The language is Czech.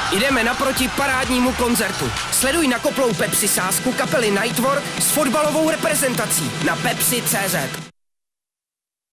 Jdeme naproti parádnímu koncertu. Sleduj nakoplou Pepsi sázku kapely Nightwork s fotbalovou reprezentací na Pepsi.cz.